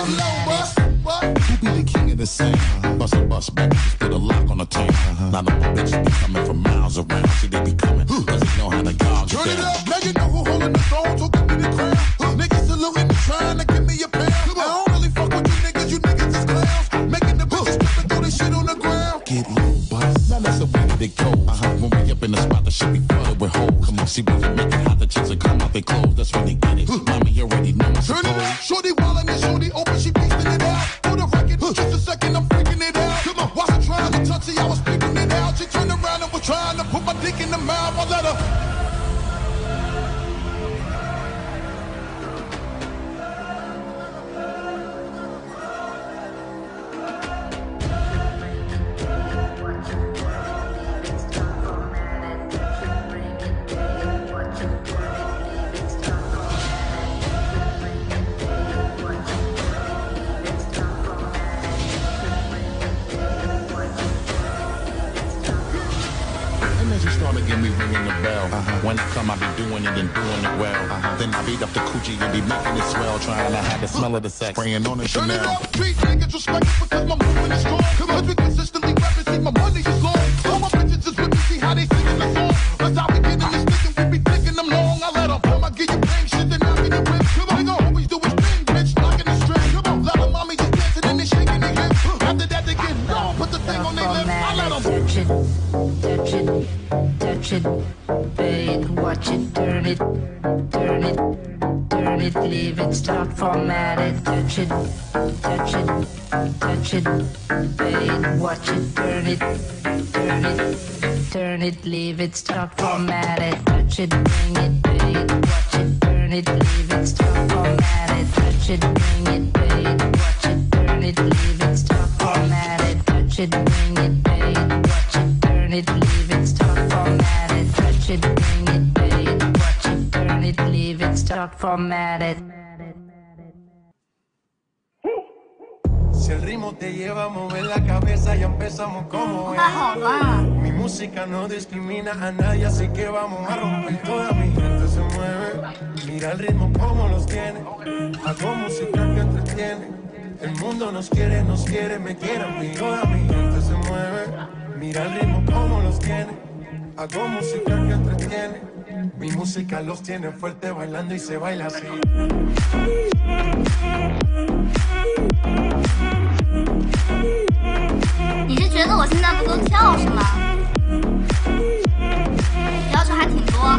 Who be the king of the scene? Bust a bus back, just put a lock on the tank. Now the bitches be coming from miles around. See, they be coming, cause they know how to gouge. Turn it up, now you know who holding the throne, so give me the crown. Niggas saluting and trying to give me a pound. I don't really fuck with you niggas is clowns. Making the bitches strip and throw this shit on the ground. Get low, boss, now that's the way that it goes. When we up in the spot, the shit be flooded with holes. Come on, see, we can make it hot, the chicks will come out their clothes. That's when they get it. Mommy, you already know what's turn it up, shorty wildin' and shorty open, she beastin' it out. For the record, just a second, I'm freaking it out. Come on, watch her trying to touch it, I was speaking it out. She turned around and was trying to put my dick in the mouth. I let her. When I come, I be doing it and doing it well. Then I beat up the coochie and be making it swell, trying to have the smell of the sex, spraying on the Chanel. Turn it up, street niggas respect it because my movement is strong. Cause we consistently rapping, see my money is long. All my bitches is with me, see how they singing the song. Cause I be getting this nigga, we be taking them long. I let them come, I give you bang shit, then I get it whip. Come on, nigga always do his thing, bitch, knocking the string. Come on, let them mommy just dancing and they shaking their hips. After that they get low, put the thing on their lips. I let them touch it, touch it, touch it. Wait, watch it, turn it, turn it, turn it, leave it, start, format it, touch it, touch it, touch it. Wait, watch it, turn it, turn it, turn it, leave it, start, format it, touch it, bring it, wait, watch it, turn it, leave it, start, format it, touch it, bring it, wait, watch it, turn it, leave it, start, format it, touch it, bring it, wait, watch it, turn it, leave it, start, format it. Touch it, bring it, wait, watch it, turn it, leave it, start, format it. Si el ritmo te lleva a mover la cabeza, ya empezamos como es. Mi música no discrimina a nadie, así que vamos a romper. Toda mi gente se mueve, mira el ritmo como los tiene. Hago música que entretiene. El mundo nos quiere, me quiere a mí. Toda mi gente se mueve, mira el ritmo como los tiene. Hago música que entretiene. Mi música los tiene fuerte bailando y se baila así. 你是觉得我现在不够跳是吗？要求还挺多。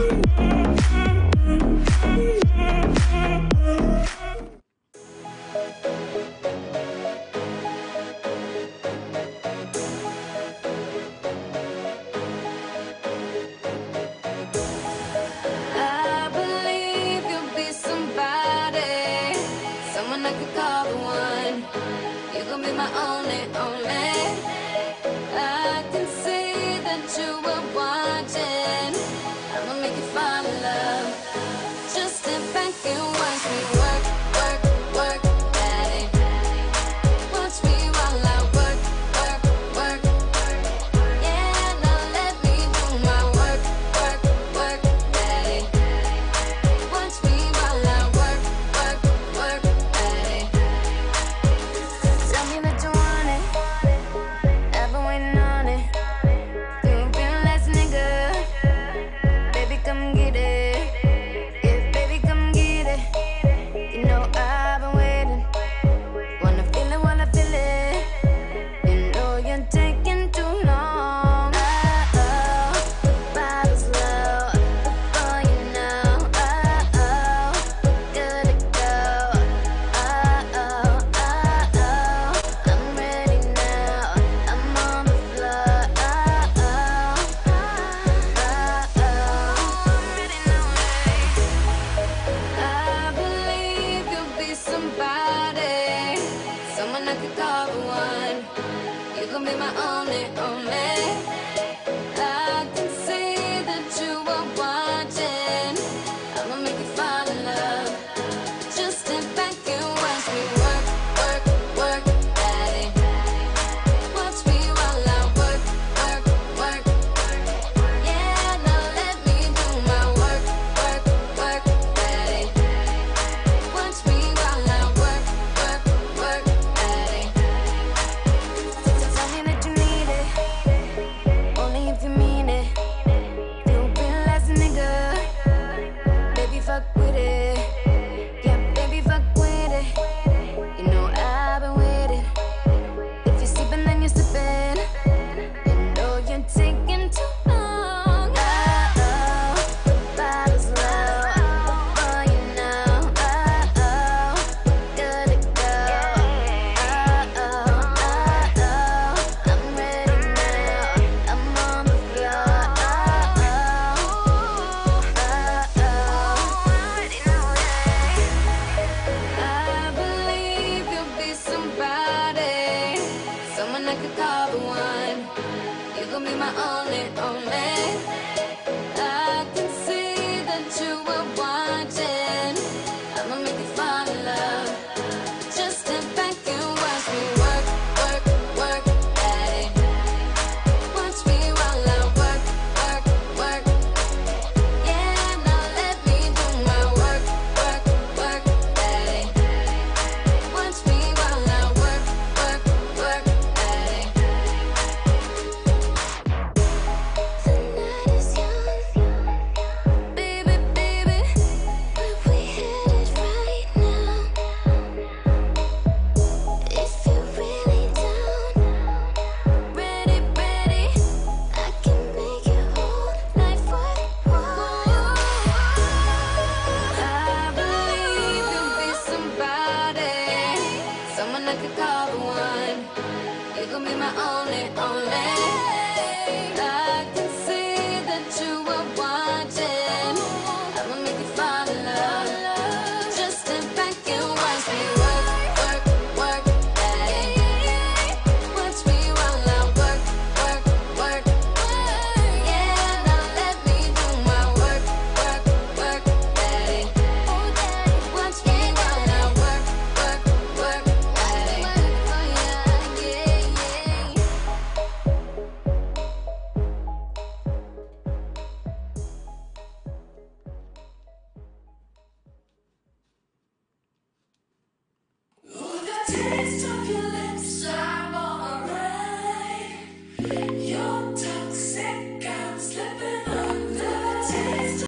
someone I could call the one. You gon' be my only, only.